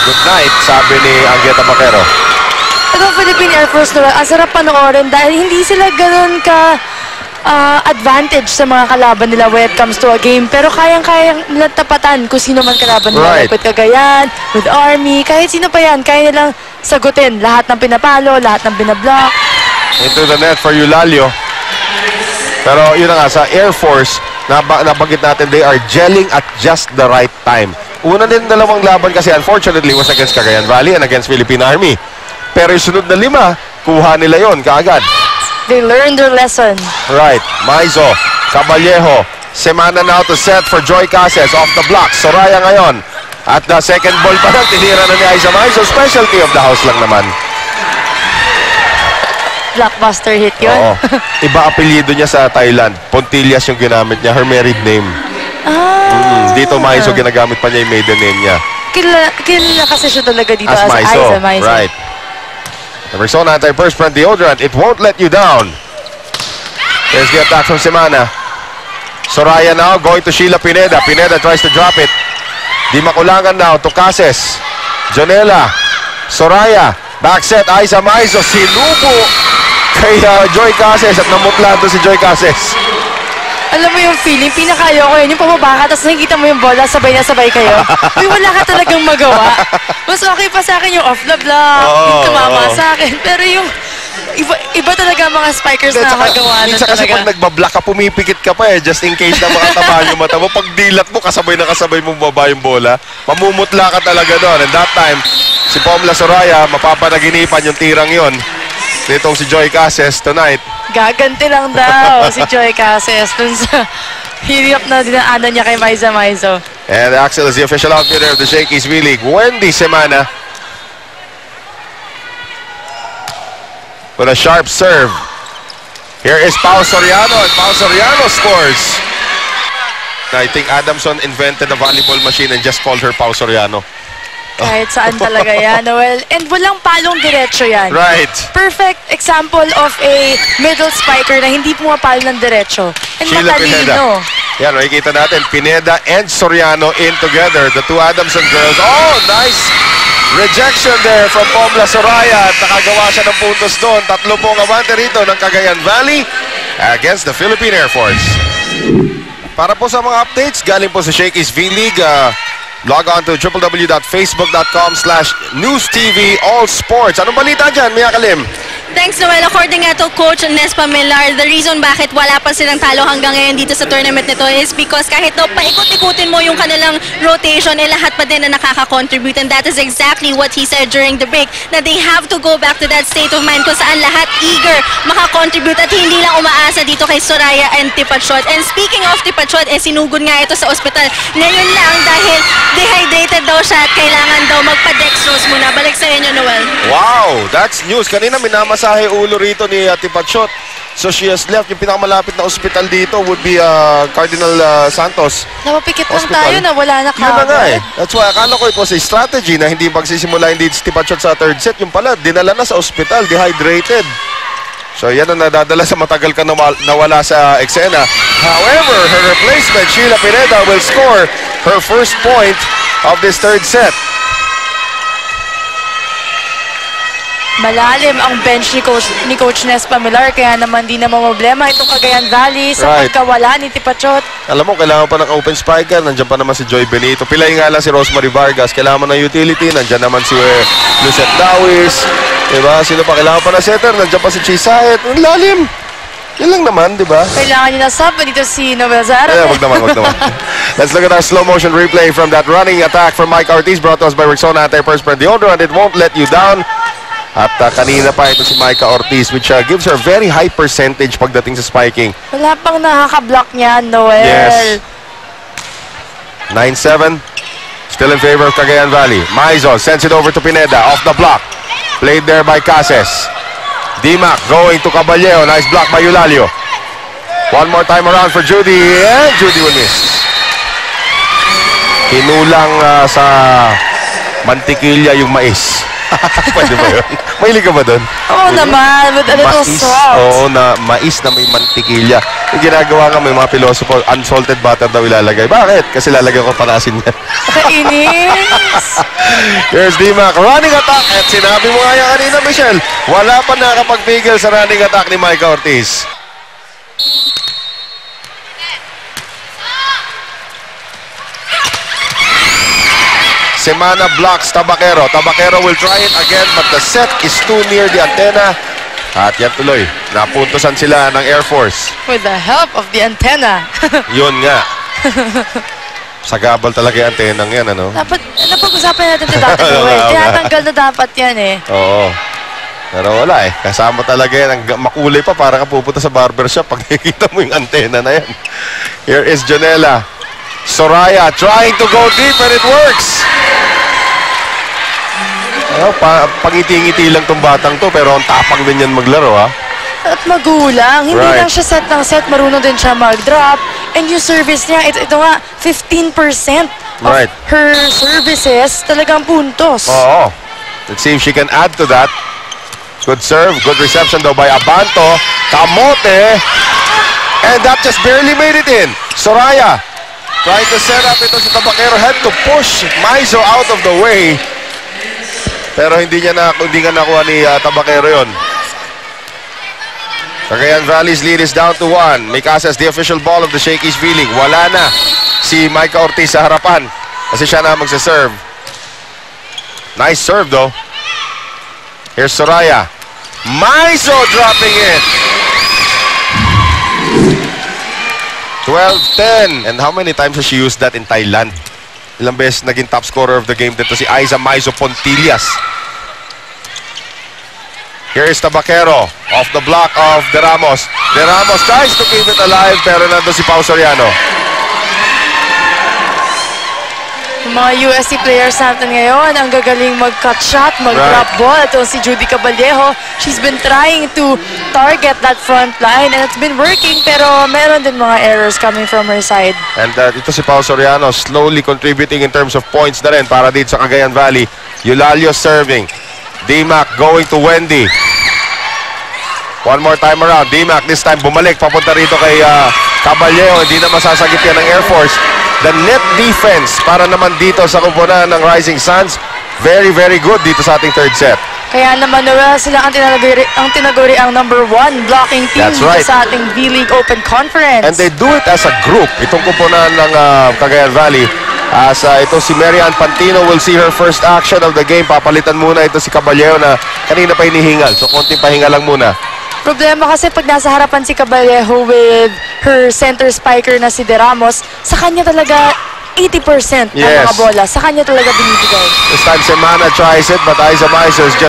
Good night, sabi ni Anguieta Baquero. Itong Philippine Air Force naman, ang sarap panoorin dahil hindi sila ganun ka advantage sa mga kalaban nila when it comes to a game. Pero kayang-kayang nila tapatan kung sino man kalaban nila. Right. With Cagayan, with Army, kahit sino pa yan, kaya nilang sagutin lahat ng pinapalo, lahat ng binablock. Into the net for Eulalio. Pero yun na nga, sa Air Force, nabanggit natin, they are gelling at just the right time. Una din dalawang laban kasi unfortunately was against Cagayan Valley and against Philippine Army. Pero yung sunod na 5, kuha nila yon kaagad. They learned their lesson. Right. Maizo, Caballejo. Semana now to set for Joy Cases off the block. Soraya ngayon. At the second ball pa lang, tinira na ni Aiza Maizo. Specialty of the house lang naman. Blockbuster hit yun. Oo. Iba apelyido niya sa Thailand. Pontillas yung ginamit niya. Her married name. Dito Maizo ginagamit pa niya yung maiden name niya. Kilala kasi siya talaga dito As Maizo. Aiza Maizo. Right. The Rexona antiperspirant deodorant. It won't let you down. There's the attack from Semana. Soraya now going to Sheila Pineda. Pineda tries to drop it. Di makulangan now to Cases. Jonela. Soraya. Back set. Aiza Maizo. Sinubo kay Joy Cases at namutla doon si Joy Cases. Alam mo yung feeling, pinakayo ko yun, yung pababa ka, tapos nakikita mo yung bola, sabay na sabay kayo. Uy, wala ka talagang magawa. Mas okay pa sa akin yung off the block, yung tumama sa akin. Pero yung iba talaga mga spikers na nakagawa nun talaga. Kasi pag nagbablock ka, pumipikit ka pa just in case na makatama yung mata mo. Pag dilat mo, kasabay na kasabay mo baba yung bola, mamumutla ka talaga doon. And that time, si Pomla Soraya, mapapanaginipan yung tirang yon nitong si Joy Cases tonight. Gaganti lang daw si Joy Cases dun sa hirap na dinaanan niya kay Aiza Maizo. And Axel is the official outfitter of the Shakey's V-League. Wendy Semana with a sharp serve. Here is Pao Soriano, and Pao Soriano scores. I think Adamson invented a volleyball machine and just called her Pao Soriano. Kahit saan talaga yan, Noel. And walang palong diretso yan. Right. Perfect example of a middle spiker na hindi pumapalo ng diretso. And Sheila matalino. Pineda. Yan, makikita natin, Pineda and Soriano in together. The two Adamson girls. Oh, nice rejection there from Pomla Soraya. At nakagawa siya ng puntos doon. 3 pong abante rito ng Cagayan Valley against the Philippine Air Force. Para po sa mga updates, galing po sa Shakey's V-League. Log on to www.facebook.com/newstvallsports. Anong balita dyan, Mia Kalim? Thanks, Noel. According nga to Coach Nespa Millar, the reason bakit wala pa silang talo hanggang ngayon dito sa tournament nito is because kahit daw paikot-ikutin mo yung kanilang rotation, lahat pa din na nakaka-contribute. And that is exactly what he said during the break, na they have to go back to that state of mind kung saan lahat eager makakontribute at hindi lang umaasa dito kay Soraya and Tipachot. And speaking of Tipachot, sinugod nga ito sa ospital. Ngayon lang dahil dehydrated daw siya at kailangan daw magpa-dextrose muna. Balik sa inyo, Noel. Wow, that's news. Kanina minamasahe ulo rito ni Tipachot. So she has left. Yung pinakamalapit na ospital dito would be Cardinal Santos. Napapikit lang Hospital. tayo na wala na Yun na nga kagad. That's why akala ko it was a strategy na hindi magsisimula hindi si Tipachot sa third set. Yung pala, dinala na sa ospital, dehydrated. So yan ang nadadala sa matagal ka nawala sa eksena. However, her replacement, Sheila Pineda, will score her first point of this third set. Malalim ang bench ni Coach Nespa Millar, kaya naman di na problema itong Cagayan Valley sa pagkawala ni Tipachot. Alam mo, kailangan pa ng open spiker. Nandiyan pa naman si Joy Benito. Pilay nga lang si Rosemary Vargas. Kailangan mo ng utility. Nandiyan naman si Lucette Dawis. Diba? Sino pa? Kailangan pa ng setter. Nandiyan pa si Chisaet. Ang lalim. Yan lang naman, di ba? Kailangan niyo na sub dito si Noel Zara. Wag naman. Let's look at our slow motion replay from that running attack from Mike Ortiz, brought to us by Rexona antiperspirant deodorant. It won't let you down. At kanina pa ito si Micah Ortiz, which gives her very high percentage pagdating sa spiking. Wala pang nakaka-block niyan, Noel. Yes. 9-7. Still in favor of Cagayan Valley. Maizo sends it over to Pineda. Off the block. Played there by Cases. Dimac going to Caballero. Nice block by Eulalio. One more time around for Judy. And Judy will miss. Hinulang sa mantikilya yung mais. Pwede ba yun? Mahilig ka ba doon? Oo naman, with a little salt. Oo, na mais na may mantikilya. Yung ginagawa nga may mga pilosopo, unsalted butter daw ilalagay. Bakit? Kasi lalagay ko panasin yan. Kainis. Here's D-Mac, running attack. At sinabi mo nga yan kanina, Michelle, wala pa nakapagpigil sa running attack ni Micah Ortiz. Semana blocks Tabakero. Tabakero will try it again but the set is too near the antenna. At yan tuloy, napuntosan sila ng Air Force. With the help of the antenna. Yun nga. Sagabal talaga yung antenna yan, ano? Dapat, napag-usapan natin ito dati. Tinatanggal na dapat yan eh. Oo. Pero wala eh. Kasama talaga yan. Makulay pa para ka pupunta sa barbershop pag nakikita mo yung antenna na yan. Here is Jonella. Soraya trying to go deep and it works. Pangiti-ngiti lang tong batang to pero ang tapang din yan maglaro, ha? At magulang. Hindi lang siya set ng set. Marunong din siya mag-drop. And yung service niya, ito nga, 15% of her services talagang puntos. Oo. Let's see if she can add to that. Good serve. Good reception though by Abanto. Kamote. And that just barely made it in. Soraya trying to set up ito si Tabakero. Had to push Maizo out of the way. Pero hindi nga nakuha ni Tabakero yun. Cagayan Valley's lead is down to 1. Mikasa has the official ball of the Shakey's feeling. Wala na si Micah Ortiz sa harapan. Kasi siya na magsaserve. Nice serve though. Here's Soraya. Maizo dropping it. 12-10. And how many times has she used that in Thailand? Ilang beses naging top scorer of the game dito si Aiza Maizo Pontillas. Here is Tabakero off the block of De Ramos. De Ramos tries to keep it alive pero nandun si Pao Soriano. Yung mga USC players natin ngayon, ang gagaling mag-cut shot, mag-drop ball. Ito si Judy Caballejo. She's been trying to target that front line and it's been working pero meron din mga errors coming from her side. And ito si Pao Soriano slowly contributing in terms of points na rin para dito sa Cagayan Valley. Eulalio serving. D-Mac going to Wendy. One more time around. D-Mac this time bumalik papunta rito kay Caballejo. Hindi na masasagip yan ng Air Force. The net defense para naman dito sa kupunan ng Rising Suns, very, very good dito sa ating third set. Kaya naman, Noel, sila ang tinaguri ang number 1 blocking team dito sa ating V-League Open Conference. And they do it as a group. Itong kupunan ng Cagayan Valley. As ito si Marian Pantino will see her first action of the game. Papalitan muna ito si Caballejo na kanina pa hinihingal. So, konting pahinga lang muna. Problema kasi pag nasa harapan si Caballejo with her center spiker na si De Ramos, sa kanya talaga 80% ng mga bola. Sa kanya talaga binibigay. This time Semana tries it but Aiza Maizo is just